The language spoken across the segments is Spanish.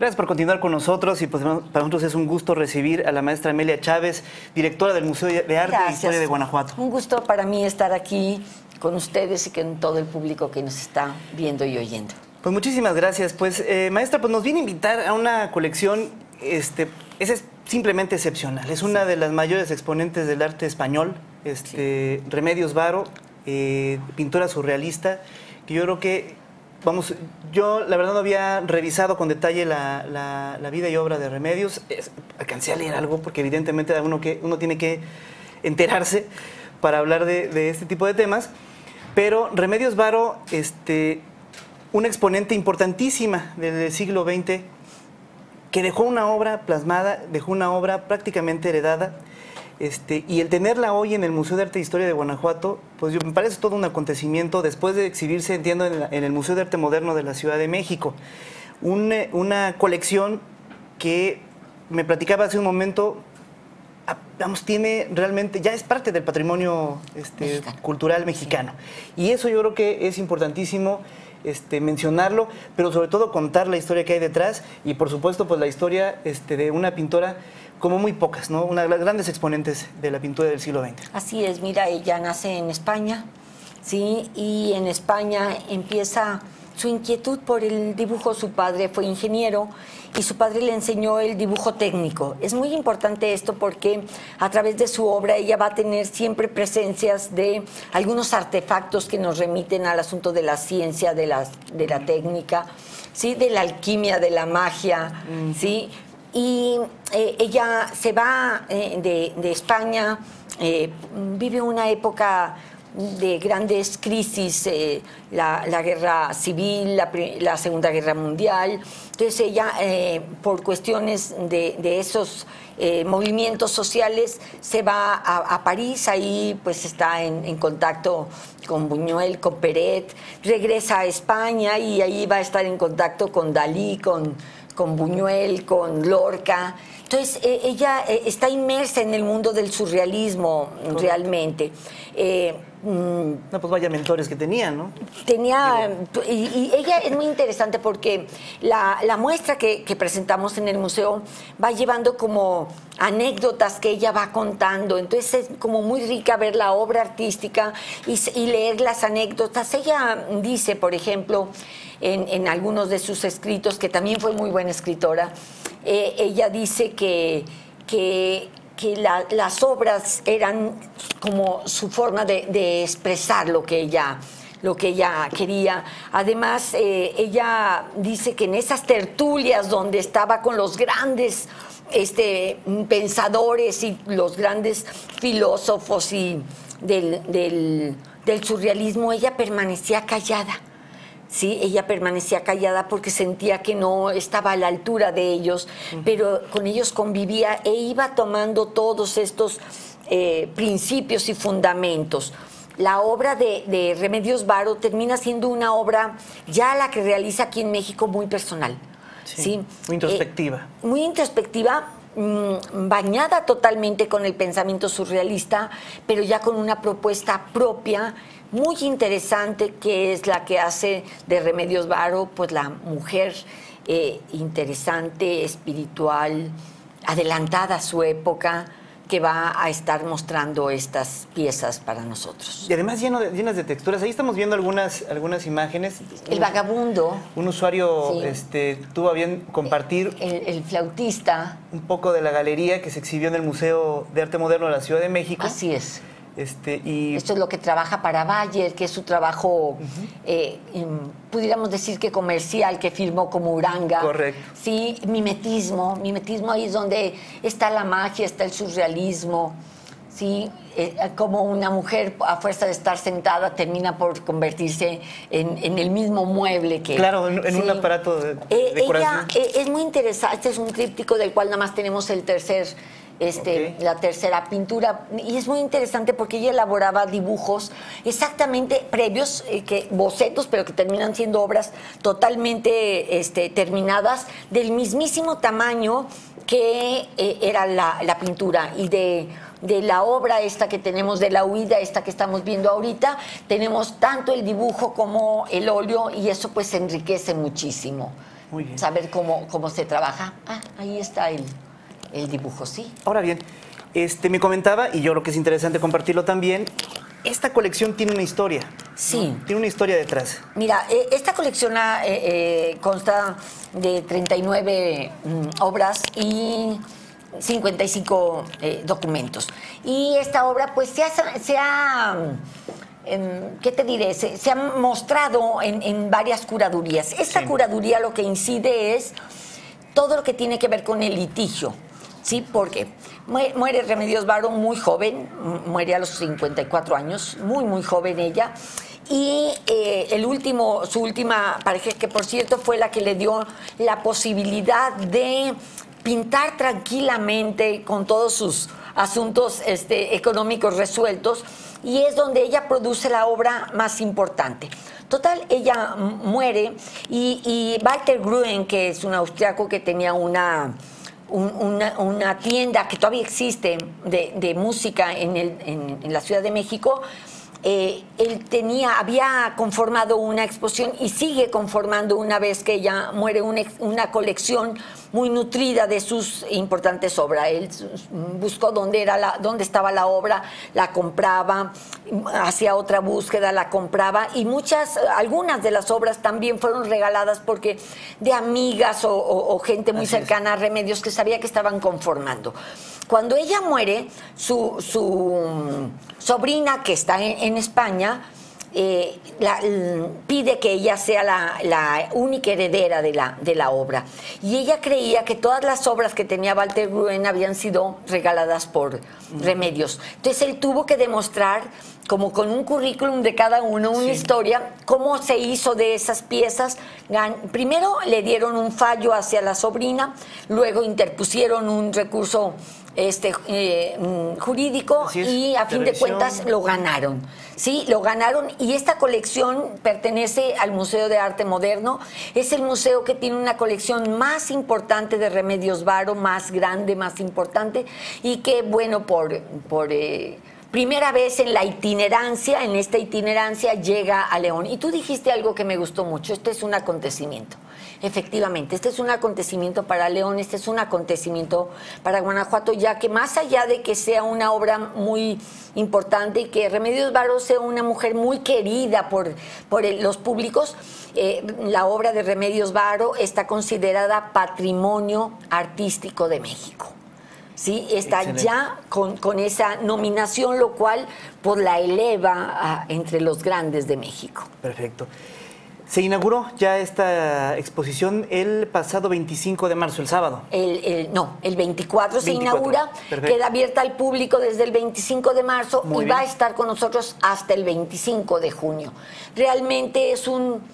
Gracias por continuar con nosotros y pues para nosotros es un gusto recibir a la maestra Amelia Chávez, directora del Museo de Arte e Historia de Guanajuato. Un gusto para mí estar aquí con ustedes y con todo el público que nos está viendo y oyendo. Pues muchísimas gracias. Pues maestra, pues nos viene a invitar a una colección, es simplemente excepcional. Es una de las mayores exponentes del arte español, Remedios Varo, pintora surrealista, que yo creo que yo la verdad no había revisado con detalle la vida y obra de Remedios. Alcancé a leer algo porque evidentemente uno tiene que enterarse para hablar de este tipo de temas. Pero Remedios Varo, una exponente importantísima del siglo XX, que dejó una obra plasmada, dejó una obra prácticamente heredada. Y el tenerla hoy en el Museo de Arte e Historia de Guanajuato, pues me parece todo un acontecimiento después de exhibirse, entiendo, en el Museo de Arte Moderno de la Ciudad de México. Una colección que me platicaba hace un momento, tiene realmente, ya es parte del patrimonio cultural mexicano. Sí. Y eso yo creo que es importantísimo mencionarlo, pero sobre todo contar la historia que hay detrás y por supuesto pues la historia de una pintora como muy pocas, ¿no? Una de las grandes exponentes de la pintura del siglo XX. Así es, mira, ella nace en España, ¿sí? Y en España empieza su inquietud por el dibujo. Su padre fue ingeniero y su padre le enseñó el dibujo técnico. Es muy importante esto porque a través de su obra ella va a tener siempre presencias de algunos artefactos que nos remiten al asunto de la ciencia, de la técnica, ¿sí? De la alquimia, de la magia, ¿sí? Y ella se va de España, vive una época de grandes crisis, la guerra civil, la Segunda Guerra Mundial. Entonces ella, por cuestiones de esos movimientos sociales, se va a París. Ahí pues está en contacto con Buñuel, con Peret. Regresa a España y ahí va a estar en contacto con Dalí, con Buñuel, con Lorca. Entonces, ella está inmersa en el mundo del surrealismo. Correcto. Realmente. No, pues vaya mentores que tenía, ¿no? Y ella es muy interesante porque la muestra que presentamos en el museo va llevando como anécdotas que ella va contando. Entonces es como muy rica ver la obra artística y leer las anécdotas. Ella dice, por ejemplo, en algunos de sus escritos, que también fue muy buena escritora, ella dice que las obras eran como su forma de expresar lo que ella quería. Además, ella dice que en esas tertulias donde estaba con los grandes pensadores y los grandes filósofos y del surrealismo, ella permanecía callada. Sí, ella permanecía callada porque sentía que no estaba a la altura de ellos, pero con ellos convivía e iba tomando todos estos principios y fundamentos. La obra de Remedios Varo termina siendo una obra, ya la que realiza aquí en México, muy personal. Sí. Muy introspectiva. Muy introspectiva, bañada totalmente con el pensamiento surrealista, pero ya con una propuesta propia, muy interesante, que es la que hace de Remedios Varo pues la mujer interesante, espiritual, adelantada a su época, que va a estar mostrando estas piezas para nosotros. Y además llenas de texturas. Ahí estamos viendo algunas imágenes. El vagabundo. Un usuario tuvo a bien compartir... El flautista. Un poco de la galería que se exhibió en el Museo de Arte Moderno de la Ciudad de México. Así es. Y esto es lo que trabaja para Bayer, que es su trabajo, pudiéramos decir que comercial, que firmó como Uranga. Correcto. Sí, mimetismo ahí es donde está la magia, está el surrealismo. Sí, como una mujer a fuerza de estar sentada termina por convertirse en el mismo mueble que... Claro, en un aparato de decoración. Es muy interesante, este es un tríptico del cual nada más tenemos el la tercera pintura, y es muy interesante porque ella elaboraba dibujos exactamente previos, bocetos, pero que terminan siendo obras totalmente terminadas, del mismísimo tamaño que era la pintura. Y de la obra esta que tenemos, de la huida esta que estamos viendo ahorita, tenemos tanto el dibujo como el óleo, y eso pues enriquece muchísimo Muy bien. saber cómo se trabaja. Ahí está el dibujo, sí. Ahora bien, me comentaba, y yo creo que es interesante compartirlo también, esta colección tiene una historia. Sí. ¿No? Tiene una historia detrás. Mira, esta colección consta de 39 obras y 55 documentos. Y esta obra, pues, ¿qué te diré? Se ha mostrado en varias curadurías. Esta curaduría lo que incide es todo lo que tiene que ver con el litigio, ¿sí? Porque muere Remedios Varo muy joven, muere a los 54 años, muy joven ella. Y su última pareja, que por cierto fue la que le dio la posibilidad de pintar tranquilamente con todos sus asuntos económicos resueltos, y es donde ella produce la obra más importante. Total, ella muere y Walter Gruen, que es un austriaco que tenía una tienda que todavía existe de música en la Ciudad de México, él había conformado una exposición y sigue conformando, una vez que ella muere, una colección muy nutrida de sus importantes obras. Él buscó dónde estaba la obra, la compraba, hacía otra búsqueda, la compraba, y algunas de las obras también fueron regaladas porque de amigas o gente muy cercana a Remedios que sabía que estaban conformando. Cuando ella muere, su sobrina, que está en España, pide que ella sea la única heredera de la obra. Y ella creía que todas las obras que tenía Walter Gruen habían sido regaladas por Remedios. Entonces él tuvo que demostrar, como con un currículum de cada uno, una historia, cómo se hizo de esas piezas. Primero le dieron un fallo hacia la sobrina, luego interpusieron un recurso jurídico y a fin de cuentas lo ganaron. Sí, lo ganaron, y esta colección pertenece al Museo de Arte Moderno. Es el museo que tiene una colección más importante de Remedios Varo, más grande, más importante, y que, bueno, por primera vez en esta itinerancia llega a León. Y tú dijiste algo que me gustó mucho: este es un acontecimiento. Efectivamente, este es un acontecimiento para León, este es un acontecimiento para Guanajuato, ya que más allá de que sea una obra muy importante y que Remedios Varo sea una mujer muy querida por los públicos, la obra de Remedios Varo está considerada Patrimonio Artístico de México. Sí, está excelente. Ya con esa nominación, lo cual pues la eleva entre los grandes de México. Perfecto. Se inauguró ya esta exposición el pasado 25 de marzo, el sábado. No, el 24 se inaugura. Perfecto. Queda abierta al público desde el 25 de marzo y va a estar con nosotros hasta el 25 de junio. Realmente es un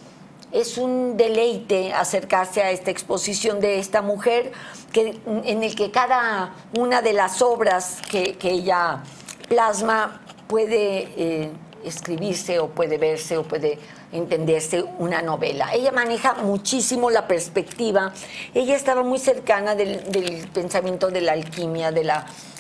deleite acercarse a esta exposición de esta mujer, en el que cada una de las obras que ella plasma puede escribirse, o puede verse, o puede entenderse una novela. Ella maneja muchísimo la perspectiva. Ella estaba muy cercana del pensamiento de la alquimia, de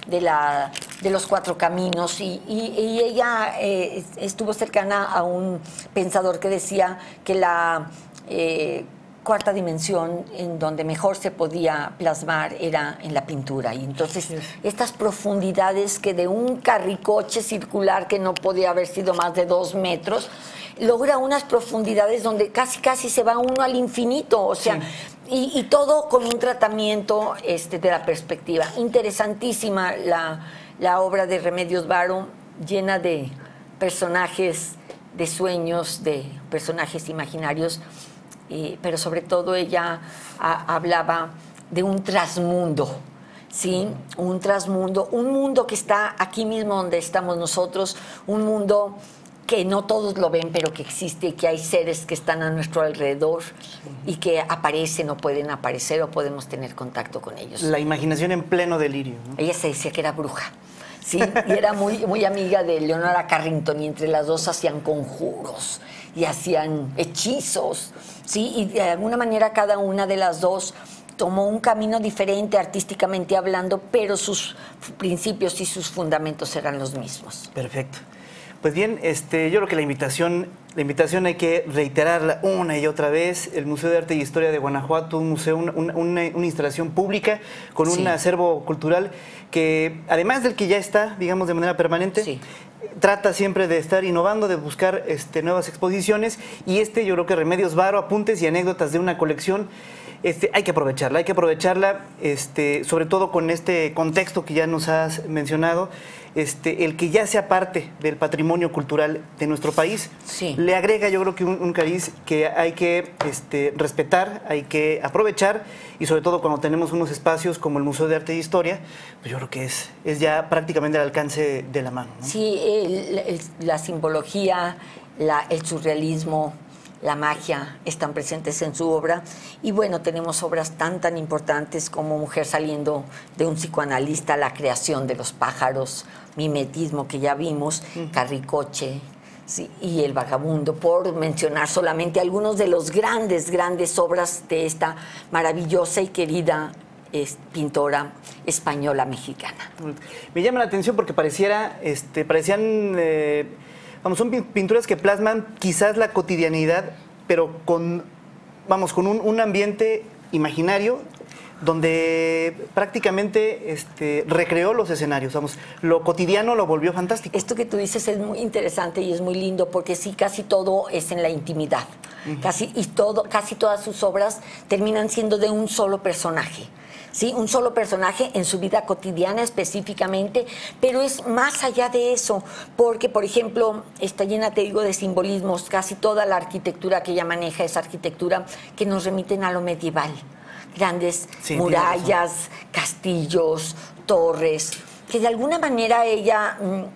los cuatro caminos, y ella estuvo cercana a un pensador que decía que la cuarta dimensión en donde mejor se podía plasmar era en la pintura. Y entonces estas profundidades, que de un carricoche circular que no podía haber sido más de 2 metros, logra unas profundidades donde casi se va uno al infinito, o sea, y todo con un tratamiento de la perspectiva. Interesantísima la obra de Remedios Varo, llena de personajes, de sueños, de personajes imaginarios, pero sobre todo ella hablaba de un trasmundo, ¿sí? Un trasmundo, un mundo que está aquí mismo donde estamos nosotros, un mundo que no todos lo ven, pero que existe, que hay seres que están a nuestro alrededor y que aparecen o pueden aparecer, o podemos tener contacto con ellos. La imaginación en pleno delirio, ¿no? Ella se decía que era bruja, ¿sí? Y era muy amiga de Leonora Carrington, y entre las dos hacían conjuros y hacían hechizos, ¿sí? Y de alguna manera cada una de las dos tomó un camino diferente artísticamente hablando, pero sus principios y sus fundamentos eran los mismos. Perfecto. Pues bien, yo creo que la invitación hay que reiterarla una y otra vez. El Museo de Arte y Historia de Guanajuato, un museo, una instalación pública con un acervo cultural que, además del que ya está, digamos, de manera permanente, trata siempre de estar innovando, de buscar nuevas exposiciones, y yo creo que Remedios Varo, apuntes y anécdotas de una colección, hay que aprovecharla, sobre todo con este contexto que ya nos has mencionado, el que ya sea parte del patrimonio cultural de nuestro país, le agrega, yo creo que un cariz que hay que respetar, hay que aprovechar, y sobre todo cuando tenemos unos espacios como el Museo de Arte e Historia, pues yo creo que es ya prácticamente al alcance de la mano, ¿no? Sí, la simbología, el surrealismo, la magia están presentes en su obra, y bueno, tenemos obras tan importantes como Mujer saliendo de un psicoanalista, La creación de los pájaros, Mimetismo, que ya vimos, Carricoche, sí, y El vagabundo, por mencionar solamente algunos de los grandes obras de esta maravillosa y querida pintora española mexicana. Me llama la atención porque parecían son pinturas que plasman quizás la cotidianidad, pero con un ambiente imaginario donde prácticamente recreó los escenarios. Lo cotidiano lo volvió fantástico. Esto que tú dices es muy interesante y es muy lindo, porque sí, casi todo es en la intimidad. Casi todas sus obras terminan siendo de un solo personaje. ¿Sí? Un solo personaje en su vida cotidiana específicamente, pero es más allá de eso, porque, por ejemplo, está llena, te digo, de simbolismos. Casi toda la arquitectura que ella maneja es arquitectura que nos remiten a lo medieval. Grandes murallas, castillos, torres, que de alguna manera ella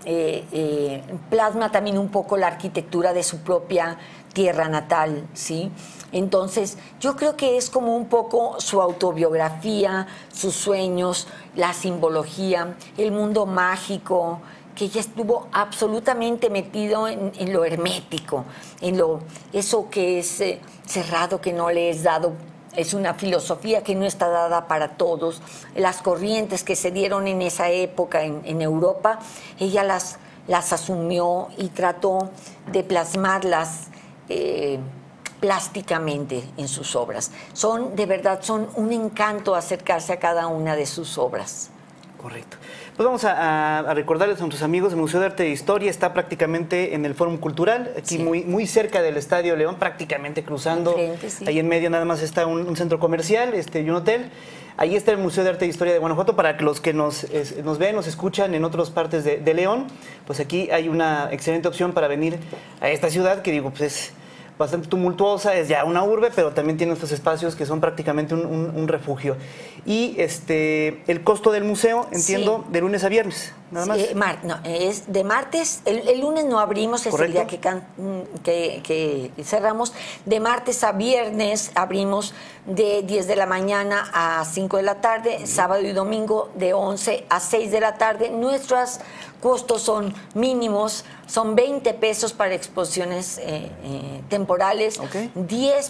plasma también un poco la arquitectura de su propia tierra natal, ¿sí? Entonces, yo creo que es como un poco su autobiografía, sus sueños, la simbología, el mundo mágico, que ella estuvo absolutamente metido en lo hermético, eso que es cerrado, que no le es dado. Es una filosofía que no está dada para todos. Las corrientes que se dieron en esa época en Europa, ella las asumió y trató de plasmarlas plásticamente en sus obras. De verdad, son un encanto acercarse a cada una de sus obras. Correcto. Pues vamos a recordarles a nuestros amigos, el Museo de Arte e Historia está prácticamente en el Fórum Cultural, aquí muy cerca del Estadio León, prácticamente cruzando. Ahí en medio nada más está un centro comercial y un hotel. Ahí está el Museo de Arte e Historia de Guanajuato. Para que los que nos ven, nos escuchan en otras partes de León, pues aquí hay una excelente opción para venir a esta ciudad, que digo, pues es bastante tumultuosa, es ya una urbe, pero también tiene estos espacios que son prácticamente un refugio. Y el costo del museo, entiendo, de lunes a viernes, nada más. Es de martes, el lunes no abrimos, es el día que cerramos. De martes a viernes abrimos de 10 de la mañana a 5 de la tarde, sábado y domingo de 11 a 6 de la tarde. Nuestros costos son mínimos, son 20 pesos para exposiciones temporales, 10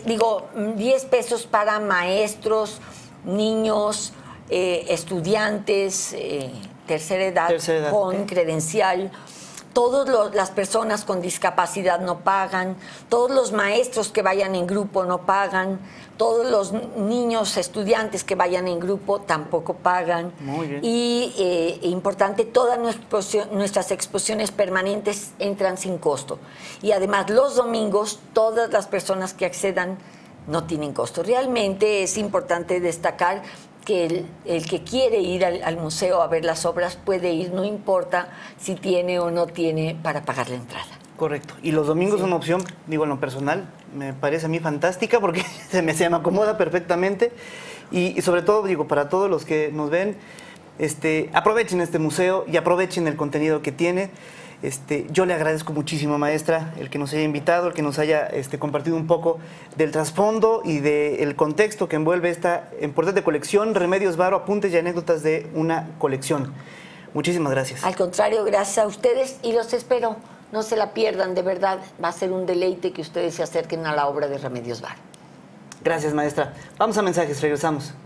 pesos para maestros, niños, estudiantes, tercera edad, con credencial. Todas las personas con discapacidad no pagan, todos los maestros que vayan en grupo no pagan, todos los niños estudiantes que vayan en grupo tampoco pagan. Muy bien. Y importante, todas nuestras exposiciones permanentes entran sin costo. Y además los domingos todas las personas que accedan no tienen costo. Realmente es importante destacar que el que quiere ir al museo a ver las obras puede ir, no importa si tiene o no tiene para pagar la entrada. Correcto. Y los domingos son una opción, digo, en lo personal, me parece a mí fantástica porque se me acomoda perfectamente. Y sobre todo, digo, para todos los que nos ven, aprovechen este museo y aprovechen el contenido que tiene. Yo le agradezco muchísimo, maestra, el que nos haya invitado, el que nos haya compartido un poco del trasfondo y del contexto que envuelve esta importante colección, Remedios Varo, apuntes y anécdotas de una colección. Muchísimas gracias. Al contrario, gracias a ustedes y los espero. No se la pierdan, de verdad, va a ser un deleite que ustedes se acerquen a la obra de Remedios Varo. Gracias, maestra. Vamos a mensajes, regresamos.